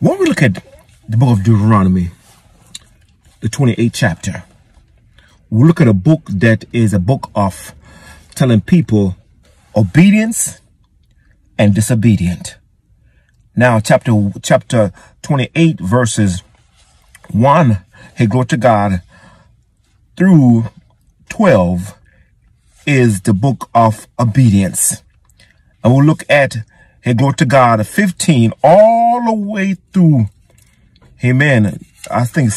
When we look at the book of Deuteronomy, the 28th chapter, we look at a book that is a book of telling people obedience and disobedient. Now, chapter 28, verses 1, hey, glory to God, through 12 is the book of obedience. And we'll look at, hey, glory to God, 15 all the way through, amen, I think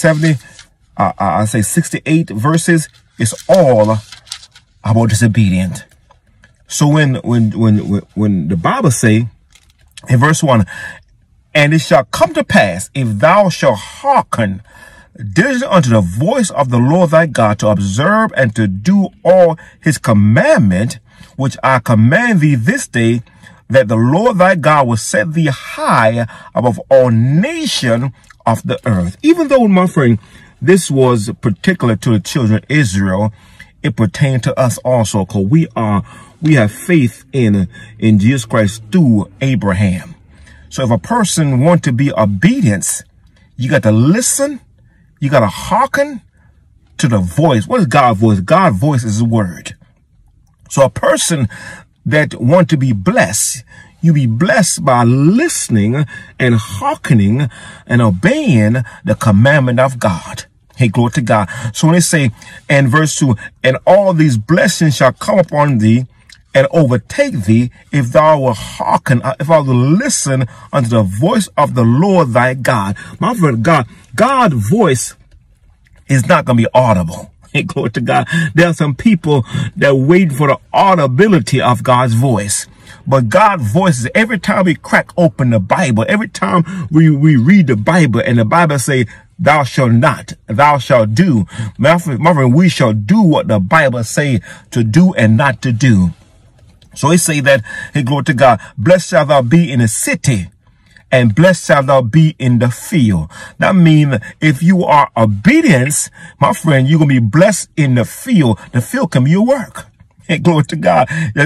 68 verses is all about disobedient. So when the Bible say in verse 1, and it shall come to pass, if thou shalt hearken diligently unto the voice of the Lord thy God, to observe and to do all his commandment, which I command thee this day, that the Lord thy God will set thee high above all nations of the earth. Even though, my friend, this was particular to the children of Israel, it pertained to us also, because we have faith in Jesus Christ through Abraham. So if a person wants to be obedient, you got to listen, you got to hearken to the voice. What is God's voice? God's voice is the word. So a person that want to be blessed, you be blessed by listening and hearkening and obeying the commandment of God. Hey, glory to God. So when they say in verse 2, and all these blessings shall come upon thee and overtake thee, if thou will hearken, if I will listen unto the voice of the Lord thy God. My friend, God's voice is not going to be audible. Hey, glory to God. There are some people that wait for the audibility of God's voice. But God's voice is every time we crack open the Bible, every time we read the Bible, and the Bible say, thou shalt not, thou shalt do. My friend, we shall do what the Bible say to do and not to do. So he say that, hey, glory to God, blessed shalt thou be in the city, and blessed shalt thou be in the field. That means if you are obedient, my friend, you're going to be blessed in the field. The field can be your work. Hey, glory to God.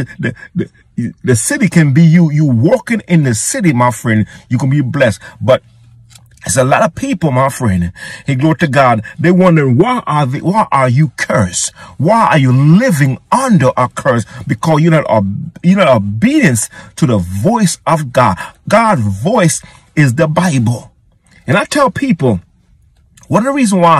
The city can be you. You walking in the city, my friend, you can be blessed. But there's a lot of people, my friend, hey, glory to God, they wondering, why are you cursed? Why are you living under a curse? Because you're not obedient to the voice of God. God's voice is the Bible. And I tell people, one of the reasons why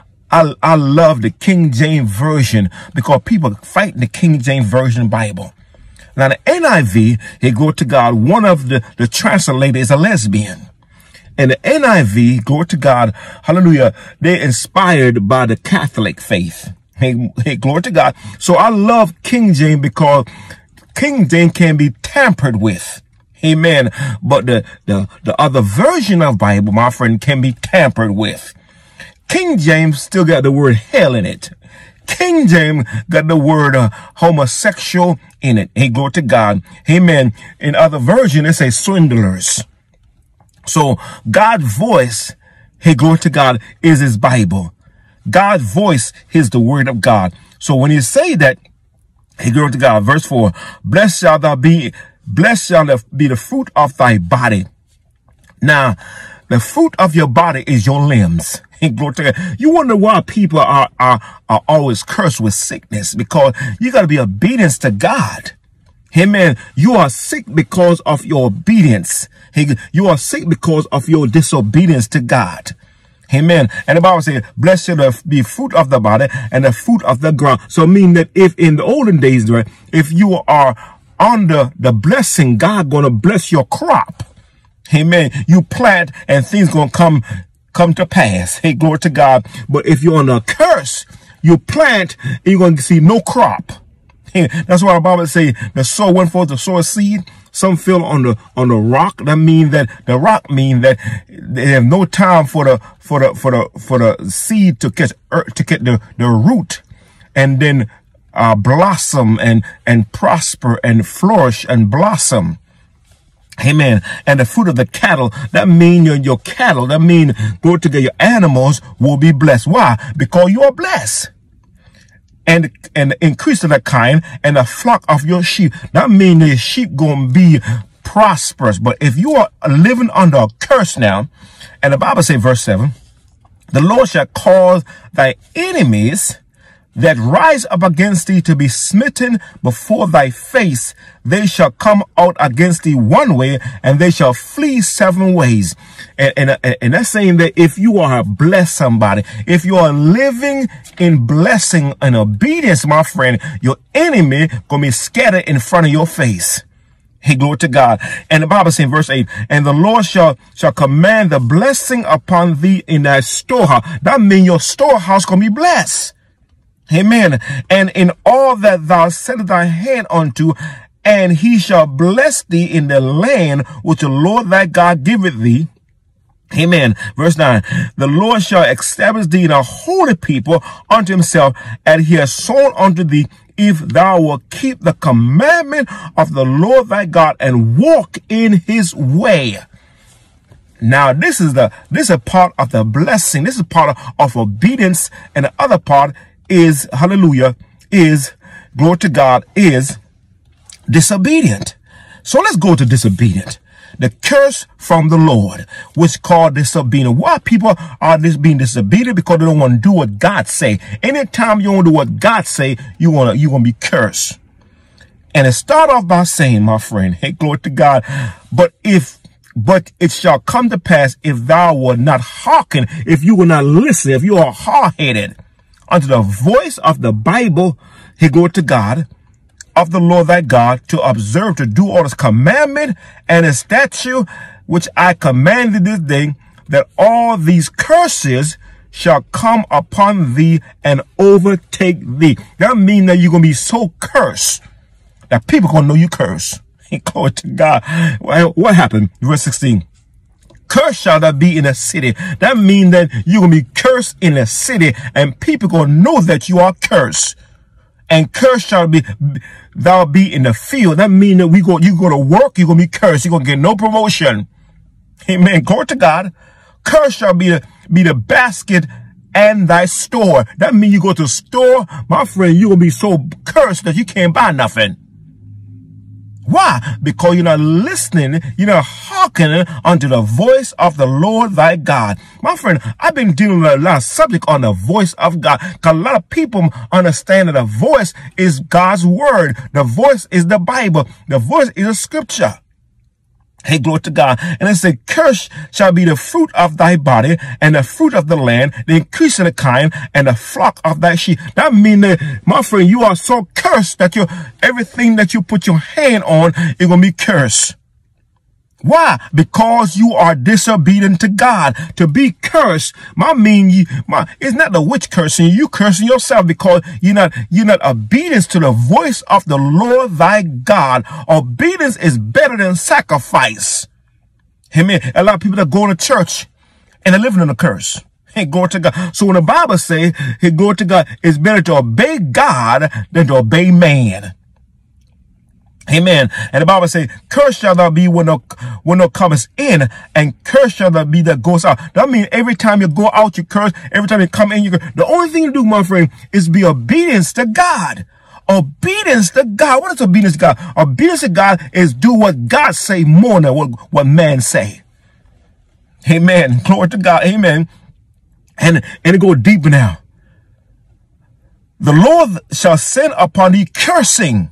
I love the King James Version, because people fight the King James Version Bible. Now the NIV, hey, glory to God, one of the translators is a lesbian. And the NIV, glory to God, hallelujah, they're inspired by the Catholic faith. Hey, glory to God. So I love King James because King James can be tampered with. Amen. But the other version of Bible, my friend, can be tampered with. King James still got the word hell in it. King James got the word homosexual in it. Hey, glory to God. Amen. In other version, it says swindlers. So God's voice, hey, glory to God, is his Bible. God's voice is the word of God. So when you say that, hey, glory to God, verse 4, blessed shall be the fruit of thy body. Now, the fruit of your body is your limbs. Hey, glory to God. You wonder why people are always cursed with sickness, because you got to be obedient to God. Amen. You are sick because of your obedience. You are sick because of your disobedience to God. Amen. And the Bible says, blessed shall be fruit of the body and the fruit of the ground. So I mean that if in the olden days, right, if you are under the blessing, God going to bless your crop. Amen. You plant and things going to come to pass. Hey, glory to God. But if you're under a curse, you plant and you're going to see no crop. That's why the Bible say the sower went forth to sow a seed. Some fell on the rock. That means that the rock means that they have no time for the seed to get the root and then blossom and prosper and flourish and blossom. Amen. And the fruit of the cattle, that means your cattle, that means go to get your animals will be blessed. Why? Because you are blessed. And the increase of that kind and the flock of your sheep. That means the sheep gonna be prosperous. But if you are living under a curse now, and the Bible says, verse 7, the Lord shall cause thy enemies that rise up against thee to be smitten before thy face. They shall come out against thee one way, and they shall flee 7 ways. And that's saying that if you are to bless somebody, if you are living in blessing and obedience, my friend, your enemy gonna be scattered in front of your face. Hey, glory to God. And the Bible says in verse 8, and the Lord shall command the blessing upon thee in thy storehouse. That means your storehouse gonna be blessed. Amen. And in all that thou settest thy hand unto, and he shall bless thee in the land which the Lord thy God giveth thee. Amen. Verse 9, the Lord shall establish thee in a holy people unto himself, and he has sworn unto thee, if thou wilt keep the commandment of the Lord thy God and walk in his way. Now, this is a part of the blessing. This is part of obedience. And the other part is, hallelujah, is, glory to God, is disobedient. So let's go to disobedient. The curse from the Lord, which called disobedient. Why people are being disobedient? Because they don't want to do what God say. Anytime you don't do what God say, you're gonna be cursed. And it start off by saying, my friend, hey, glory to God, but it shall come to pass, if thou wilt not hearken, if you will not listen, if you are hard-headed unto the voice of the Bible, hey, glory to God, of the Lord thy God, to observe, to do all his commandment and his statute, which I command thee this day, that all these curses shall come upon thee and overtake thee. That means that you're going to be so cursed that people going to know you curse. Glory to God. Well, what happened? Verse 16. Cursed shall thou be in a city. That means that you're going to be cursed in a city, and people going to know that you are cursed. And cursed shall thou be in the field. That means that you go to work, you're going to be cursed. You're going to get no promotion. Amen. Glory to God. Cursed shall be the basket and thy store. That means you go to the store, my friend, you're going to be so cursed that you can't buy nothing. Why? Because you're not listening, you're not hearkening unto the voice of the Lord thy God. My friend, I've been dealing with a lot of subject on the voice of God, because a lot of people understand that the voice is God's word. The voice is the Bible. The voice is the scripture. Hey, glory to God. And it said, cursed shall be the fruit of thy body, and the fruit of the land, the increase of the kind, and the flock of thy sheep. That means that, my friend, you are so cursed that everything that you put your hand on is going to be cursed. Why? Because you are disobedient to God. To be cursed, it's not the witch cursing you cursing yourself, because you're not obedient to the voice of the Lord thy God. Obedience is better than sacrifice. Amen. A lot of people that go to church and they're living in a curse. Hey, glory to God. So when the Bible says, hey, glory to God, it's better to obey God than to obey man. Amen. And the Bible says, cursed shall thou be when thou comest in, and cursed shall thou be that goes out. That means every time you go out, you curse. Every time you come in, you curse. The only thing you do, my friend, is be obedience to God. Obedience to God. What is obedience to God? Obedience to God is do what God say more than what man say. Amen. Glory to God. Amen. And it go deeper now. The Lord shall send upon thee cursing,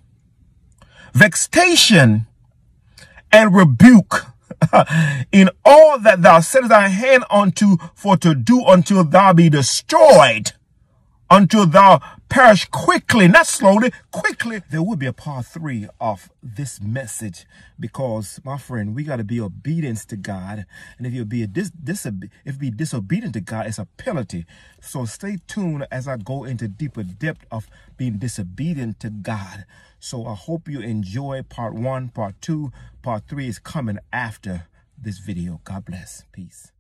vexation, and rebuke in all that thou settest thy hand unto, for to do until thou be destroyed, until thou perish quickly, not slowly, quickly. There will be a part 3 of this message, because, my friend, we got to be obedient to God. And if you be disobedient to God, it's a penalty. So stay tuned as I go into deeper depth of being disobedient to God. So I hope you enjoy part 1, part 2, part 3 is coming after this video. God bless. Peace.